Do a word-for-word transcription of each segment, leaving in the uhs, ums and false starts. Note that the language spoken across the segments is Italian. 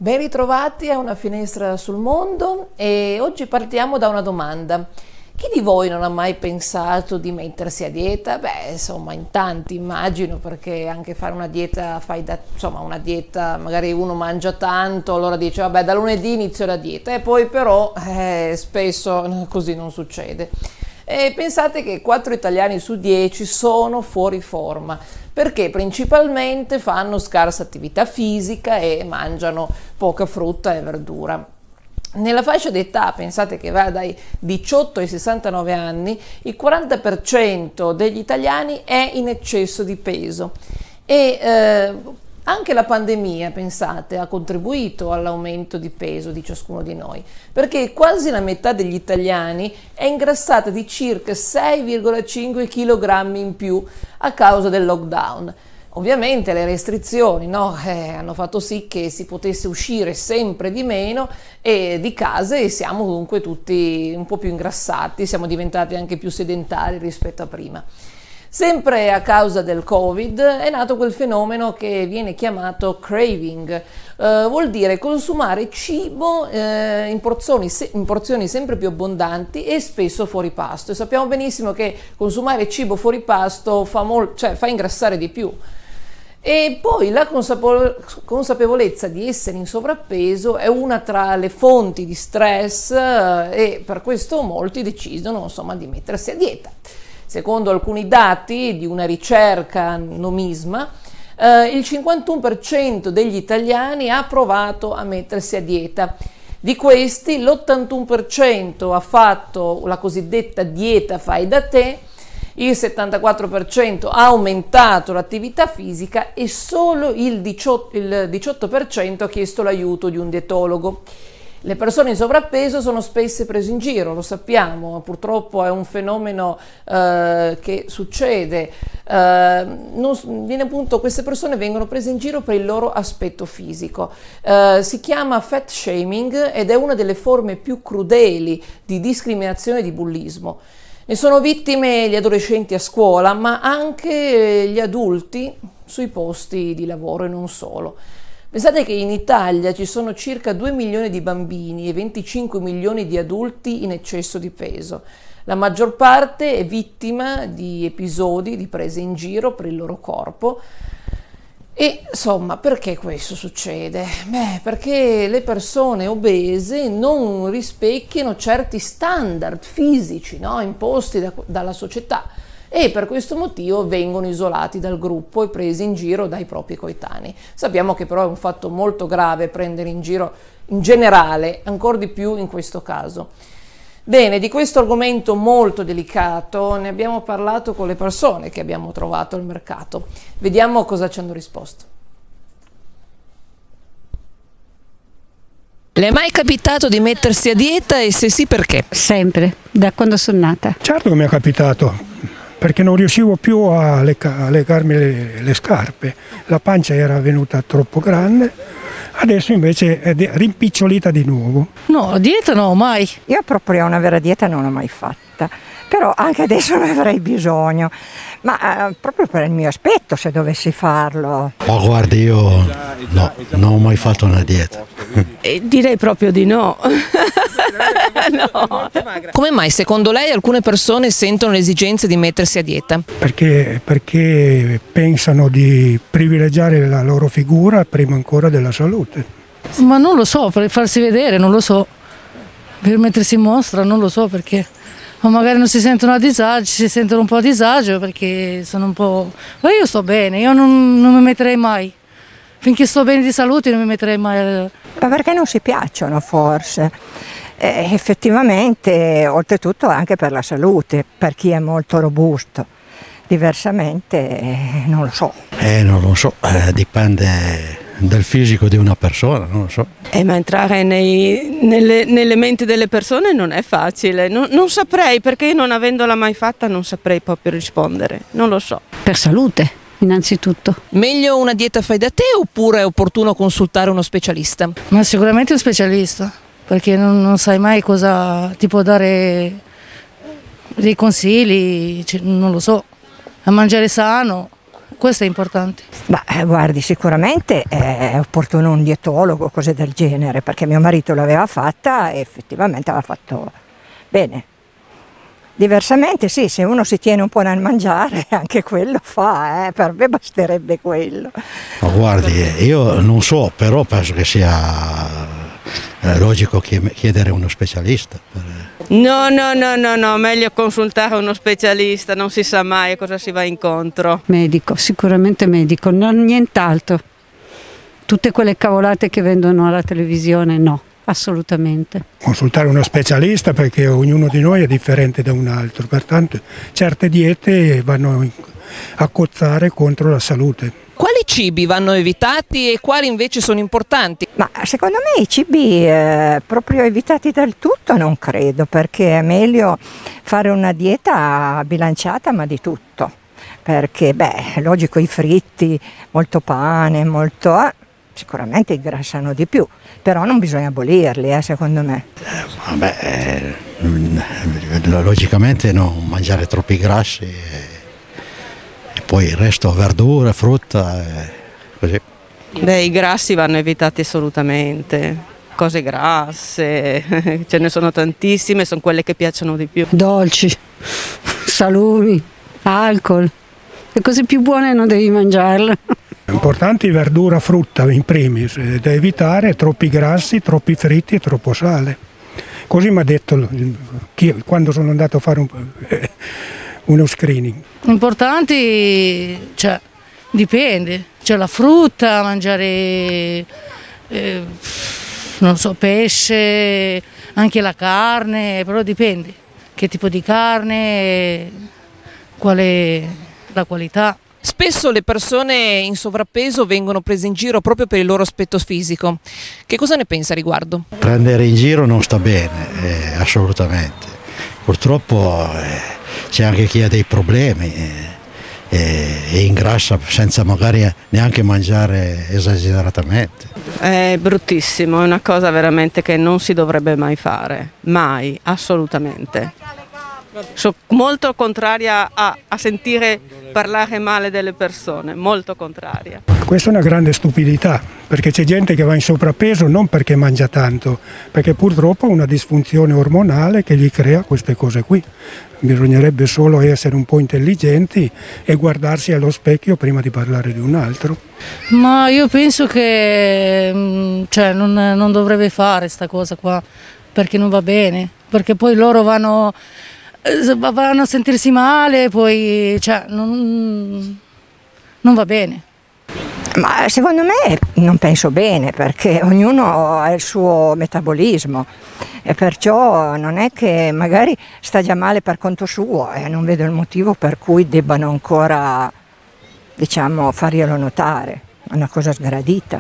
Ben ritrovati a Una finestra sul mondo e oggi partiamo da una domanda. Chi di voi non ha mai pensato di mettersi a dieta? Beh, insomma, in tanti immagino, perché anche fare una dieta, fai da, insomma, una dieta, magari uno mangia tanto, allora dice, vabbè, da lunedì inizio la dieta, e poi però eh, spesso così non succede. E pensate che quattro italiani su dieci sono fuori forma, perché principalmente fanno scarsa attività fisica e mangiano poca frutta e verdura. Nella fascia d'età, pensate che va dai diciotto ai sessantanove anni, il quaranta per cento degli italiani è in eccesso di peso e eh, anche la pandemia, pensate, ha contribuito all'aumento di peso di ciascuno di noi, perché quasi la metà degli italiani è ingrassata di circa sei virgola cinque chilogrammi in più a causa del lockdown. Ovviamente le restrizioni, no, eh, hanno fatto sì che si potesse uscire sempre di meno e di casa, e siamo comunque tutti un po' più ingrassati, siamo diventati anche più sedentari rispetto a prima. Sempre a causa del Covid è nato quel fenomeno che viene chiamato craving, eh, vuol dire consumare cibo eh, in, porzioni, in porzioni sempre più abbondanti e spesso fuori pasto. E sappiamo benissimo che consumare cibo fuori pasto fa, mol- cioè, fa ingrassare di più. E poi la consapevolezza di essere in sovrappeso è una tra le fonti di stress e per questo molti decidono, insomma, di mettersi a dieta. Secondo alcuni dati di una ricerca Nomisma, eh, il cinquantuno per cento degli italiani ha provato a mettersi a dieta. Di questi l'ottantuno per cento ha fatto la cosiddetta dieta fai da te, il settantaquattro per cento ha aumentato l'attività fisica e solo il diciotto per cento ha chiesto l'aiuto di un dietologo. Le persone in sovrappeso sono spesso prese in giro, lo sappiamo, purtroppo è un fenomeno eh, che succede. Eh, non, viene appunto, queste persone vengono prese in giro per il loro aspetto fisico. Eh, si chiama fat shaming ed è una delle forme più crudeli di discriminazione e di bullismo. Ne sono vittime gli adolescenti a scuola, ma anche gli adulti sui posti di lavoro e non solo. Pensate che in Italia ci sono circa due milioni di bambini e venticinque milioni di adulti in eccesso di peso. La maggior parte è vittima di episodi di prese in giro per il loro corpo. E insomma, perché questo succede? Beh, perché le persone obese non rispecchiano certi standard fisici, no, imposti da, dalla società, e per questo motivo vengono isolati dal gruppo e presi in giro dai propri coetanei. Sappiamo che però è un fatto molto grave prendere in giro in generale, ancora di più in questo caso. Bene, di questo argomento molto delicato ne abbiamo parlato con le persone che abbiamo trovato al mercato. Vediamo cosa ci hanno risposto. Le è mai capitato di mettersi a dieta e se sì, perché? Sempre, da quando sono nata. Certo che mi è capitato, perché non riuscivo più a, lega- a legarmi le, le scarpe. La pancia era venuta troppo grande. Adesso invece è rimpicciolita di nuovo. No, dieta no, mai. Io proprio una vera dieta non l'ho mai fatta, però anche adesso ne avrei bisogno, ma eh, proprio per il mio aspetto, se dovessi farlo. Ma guardi, io no, non ho mai fatto una dieta. Eh, direi proprio di no. No. Come mai secondo lei alcune persone sentono l'esigenza di mettersi a dieta? Perché, perché pensano di privilegiare la loro figura prima ancora della salute. Ma non lo so, per farsi vedere, non lo so. Per mettersi in mostra, non lo so perché. O magari non si sentono a disagio, si sentono un po' a disagio perché sono un po'. Ma io sto bene, io non, non mi metterei mai. Finché sto bene di salute non mi metterei mai. Ma perché non si piacciono forse? Eh, effettivamente, oltretutto anche per la salute, per chi è molto robusto. Diversamente eh, non lo so. Eh, non lo so, eh, dipende dal fisico di una persona, non lo so. Eh, ma entrare nei, nelle, nelle menti delle persone non è facile, non, non saprei, perché non avendola mai fatta non saprei proprio rispondere, non lo so. Per salute, innanzitutto. Meglio una dieta fai da te oppure è opportuno consultare uno specialista? Ma sicuramente un specialista, perché non, non sai mai cosa ti può dare dei consigli, cioè, non lo so, a mangiare sano, questo è importante. Beh, guardi, sicuramente è opportuno un dietologo, cose del genere, perché mio marito l'aveva fatta e effettivamente aveva fatto bene. Diversamente sì, se uno si tiene un po' nel mangiare, anche quello fa, eh? Per me basterebbe quello. Ma guardi, io non so, però penso che sia eh, logico chiedere a uno specialista. Per... No, no, no, no, no, meglio consultare uno specialista, non si sa mai a cosa si va incontro. Medico, sicuramente medico, non nient'altro. Tutte quelle cavolate che vendono alla televisione, no. Assolutamente. Consultare uno specialista, perché ognuno di noi è differente da un altro, pertanto certe diete vanno a cozzare contro la salute. Quali cibi vanno evitati e quali invece sono importanti? Ma secondo me i cibi eh, proprio evitati del tutto non credo, perché è meglio fare una dieta bilanciata ma di tutto, perché beh, è logico, i fritti, molto pane, molto... Eh, sicuramente ingrassano di più, però non bisogna abolirli, eh, secondo me. Eh, vabbè, eh, logicamente non mangiare troppi grassi e, e poi il resto verdura, frutta, e così. Beh, i grassi vanno evitati assolutamente, cose grasse, ce ne sono tantissime, sono quelle che piacciono di più. Dolci, salumi, alcol, le cose più buone non devi mangiarle. Importanti verdura, frutta in primis, da evitare troppi grassi, troppi fritti e troppo sale. Così mi ha detto chi, quando sono andato a fare un, eh, uno screening. Importanti, cioè, dipende, c'è la frutta, mangiare, eh, non so, pesce, anche la carne, però dipende che tipo di carne, qual è la qualità. Spesso le persone in sovrappeso vengono prese in giro proprio per il loro aspetto fisico. Che cosa ne pensa a riguardo? Prendere in giro non sta bene, eh, assolutamente. Purtroppo eh, c'è anche chi ha dei problemi eh, e ingrassa senza magari neanche mangiare esageratamente. È bruttissimo, è una cosa veramente che non si dovrebbe mai fare, mai, assolutamente. Sono molto contraria a, a sentire parlare male delle persone, molto contraria. Questa è una grande stupidità, perché c'è gente che va in sovrappeso non perché mangia tanto, perché purtroppo ha una disfunzione ormonale che gli crea queste cose qui. Bisognerebbe solo essere un po' intelligenti e guardarsi allo specchio prima di parlare di un altro. Ma io penso che cioè, non, non dovrebbe fare sta cosa qua, perché non va bene, perché poi loro vanno... vanno a sentirsi male, poi cioè, non, non va bene. Ma secondo me non penso bene, perché ognuno ha il suo metabolismo e perciò non è che magari sta già male per conto suo e non vedo il motivo per cui debbano ancora, diciamo, farglielo notare. È una cosa sgradita.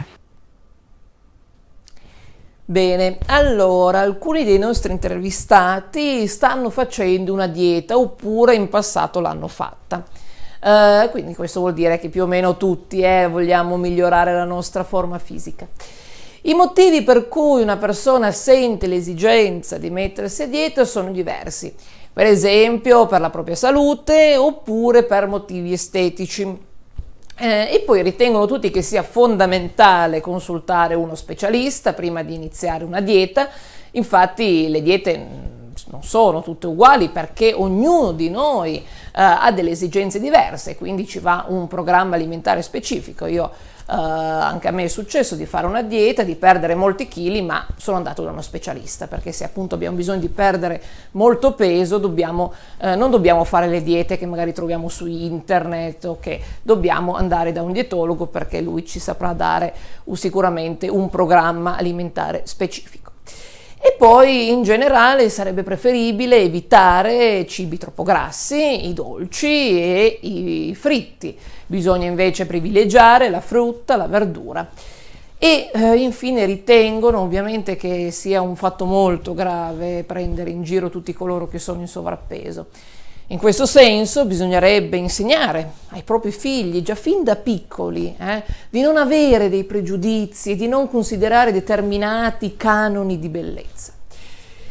Bene, allora alcuni dei nostri intervistati stanno facendo una dieta oppure in passato l'hanno fatta. Uh, quindi questo vuol dire che più o meno tutti eh, vogliamo migliorare la nostra forma fisica. I motivi per cui una persona sente l'esigenza di mettersi a dieta sono diversi, per esempio per la propria salute oppure per motivi estetici. Eh, e poi ritengono tutti che sia fondamentale consultare uno specialista prima di iniziare una dieta. Infatti le diete non sono tutte uguali, perché ognuno di noi eh, ha delle esigenze diverse, quindi ci va un programma alimentare specifico. Io eh, anche a me è successo di fare una dieta, di perdere molti chili, ma sono andato da uno specialista, perché se appunto abbiamo bisogno di perdere molto peso dobbiamo, eh, non dobbiamo fare le diete che magari troviamo su internet, o che dobbiamo andare da un dietologo, perché lui ci saprà dare uh, sicuramente un programma alimentare specifico. E poi in generale sarebbe preferibile evitare cibi troppo grassi, i dolci e i fritti. Bisogna invece privilegiare la frutta, la verdura. E eh, infine ritengono ovviamente che sia un fatto molto grave prendere in giro tutti coloro che sono in sovrappeso. In questo senso bisognerebbe insegnare ai propri figli, già fin da piccoli, eh, di non avere dei pregiudizi e di non considerare determinati canoni di bellezza.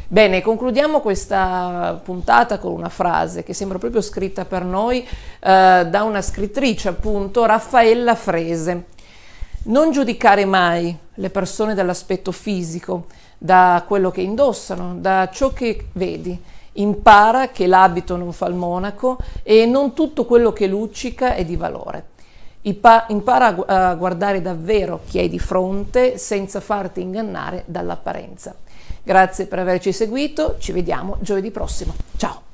Bene, concludiamo questa puntata con una frase che sembra proprio scritta per noi eh, da una scrittrice, appunto, Raffaella Frese. Non giudicare mai le persone dall'aspetto fisico, da quello che indossano, da ciò che vedi. Impara che l'abito non fa il monaco e non tutto quello che luccica è di valore. Impara a guardare davvero chi hai di fronte senza farti ingannare dall'apparenza. Grazie per averci seguito, ci vediamo giovedì prossimo. Ciao!